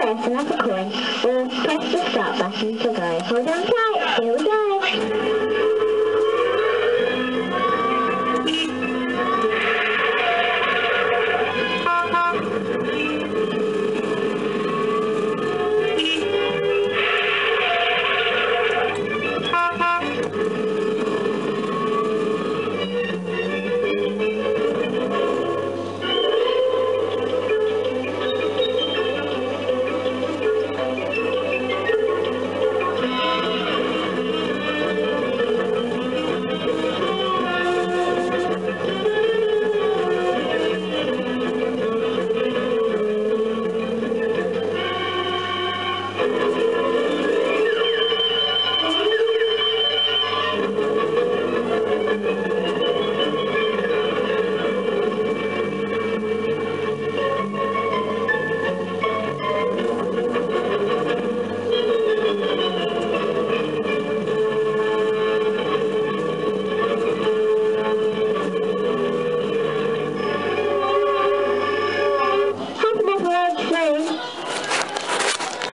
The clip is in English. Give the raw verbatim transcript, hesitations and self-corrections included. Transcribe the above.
person off a coin, or press the start button to go. Hold on tight, here we go.